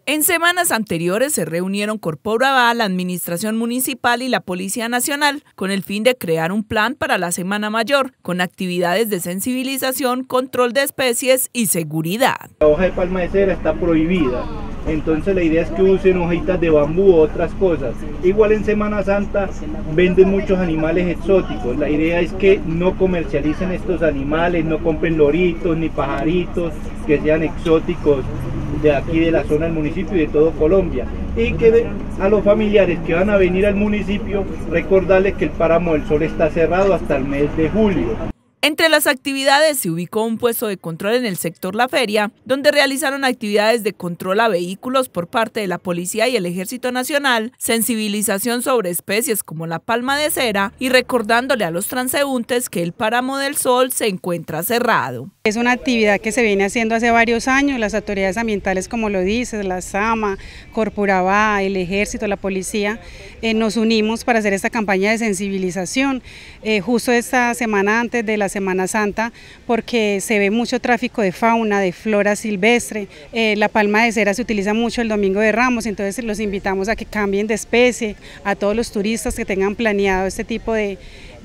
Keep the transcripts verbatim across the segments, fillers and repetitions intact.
En semanas anteriores se reunieron Corporabá, la Administración Municipal y la Policía Nacional con el fin de crear un plan para la Semana Mayor, con actividades de sensibilización, control de especies y seguridad. La hoja de palma de cera está prohibida, entonces la idea es que usen hojitas de bambú o otras cosas. Igual en Semana Santa venden muchos animales exóticos, la idea es que no comercialicen estos animales, no compren loritos ni pajaritos que sean exóticos de aquí de la zona del municipio y de todo Colombia, y que a los familiares que van a venir al municipio recordarles que el Páramo del Sol está cerrado hasta el mes de julio. Entre las actividades se ubicó un puesto de control en el sector La Feria, donde realizaron actividades de control a vehículos por parte de la Policía y el Ejército Nacional, sensibilización sobre especies como la palma de cera y recordándole a los transeúntes que el Páramo del Sol se encuentra cerrado. Es una actividad que se viene haciendo hace varios años, las autoridades ambientales, como lo dices, la SAMA, Corporabá, el Ejército, la Policía, eh, nos unimos para hacer esta campaña de sensibilización, eh, justo esta semana antes de la Semana Santa, porque se ve mucho tráfico de fauna, de flora silvestre, eh, la palma de cera se utiliza mucho el Domingo de Ramos, entonces los invitamos a que cambien de especie, a todos los turistas que tengan planeado este tipo de,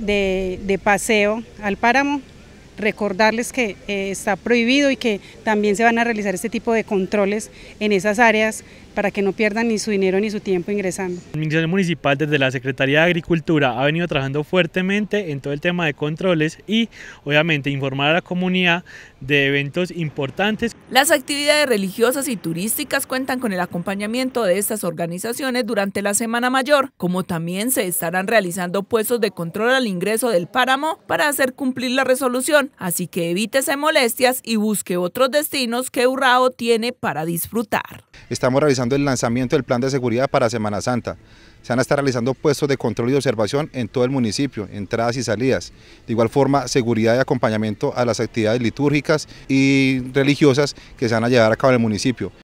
de, de paseo al páramo, recordarles que eh, está prohibido y que también se van a realizar este tipo de controles en esas áreas para que no pierdan ni su dinero ni su tiempo ingresando. La Administración Municipal desde la Secretaría de Agricultura ha venido trabajando fuertemente en todo el tema de controles y obviamente informar a la comunidad de eventos importantes. Las actividades religiosas y turísticas cuentan con el acompañamiento de estas organizaciones durante la Semana Mayor, como también se estarán realizando puestos de control al ingreso del páramo para hacer cumplir la resolución, así que evítese molestias y busque otros destinos que Urrao tiene para disfrutar. Estamos realizando el lanzamiento del plan de seguridad para Semana Santa. Se van a estar realizando puestos de control y observación en todo el municipio, entradas y salidas. De igual forma, seguridad y acompañamiento a las actividades litúrgicas y religiosas que se van a llevar a cabo en el municipio.